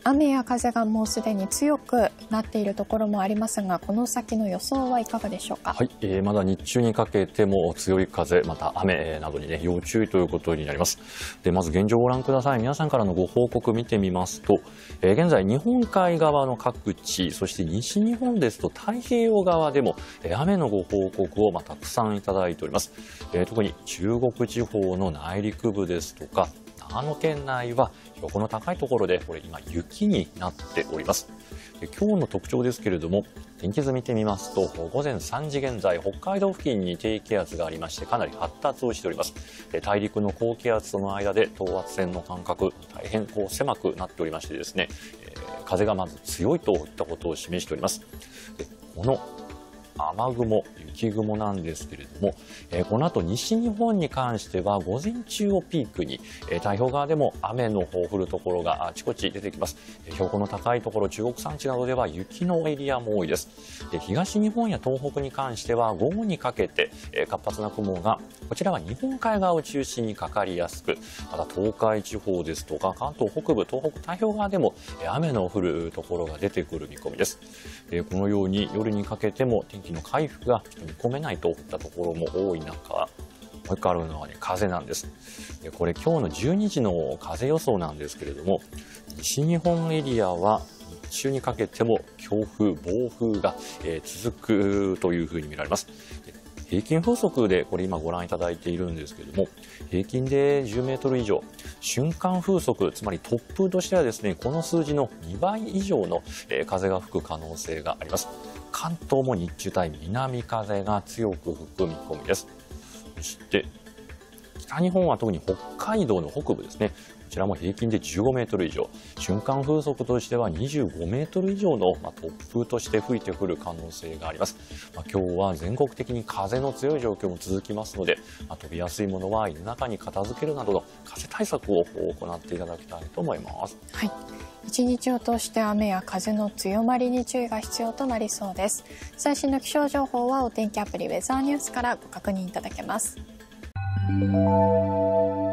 雨や風がもうすでに強くなっているところもありますが、この先の予想はいかがでしょうか。 はい、まだ日中にかけても強い風、また雨などにね、要注意ということになります。で、まず現状をご覧ください。皆さんからのご報告見てみますと、現在日本海側の各地、そして西日本ですと太平洋側でも雨のご報告をたくさんいただいております。特に中国地方の内陸部ですとか、長野県内は標高の高いところで今雪になっております。今日の特徴ですけれども、天気図見てみますと、午前3時現在、北海道付近に低気圧がありまして、かなり発達をしております。大陸の高気圧との間で等圧線の間隔、大変狭くなっておりましてですね、風がまず強いといったことを示しております。この雨雲、雪雲なんですけれども、この後西日本に関しては午前中をピークに、太平洋側でも雨の降るところがあちこち出てきます。標高の高いところ、中国山地などでは雪のエリアも多いです。東日本や東北に関しては午後にかけて活発な雲が、こちらは日本海側を中心にかかりやすく、また東海地方ですとか関東北部、東北太平洋側でも雨の降るところが出てくる見込みです。このように夜にかけても天気の回復が見込めないといったところも多い中、もう一個あるのは風なんです。これ今日の12時の風予想なんですけれども、西日本エリアは日中にかけても強風、暴風が続くというふうに見られます。平均風速で今ご覧いただいているんですけれども、平均で10メートル以上、瞬間風速、つまり突風としてはですね、この数字の2倍以上の風が吹く可能性があります。関東も日中帯南風が強く吹く見込みです。そして北日本は特に北海道の北部ですね、こちらも平均で15メートル以上、瞬間風速としては25メートル以上の突風として吹いてくる可能性があります。今日は全国的に風の強い状況も続きますので、飛びやすいものは家の中に片付けるなどの風対策を行っていただきたいと思います。 はい、一日を通して雨や風の強まりに注意が必要となりそうです。最新の気象情報はお天気アプリウェザーニュースからご確認いただけます。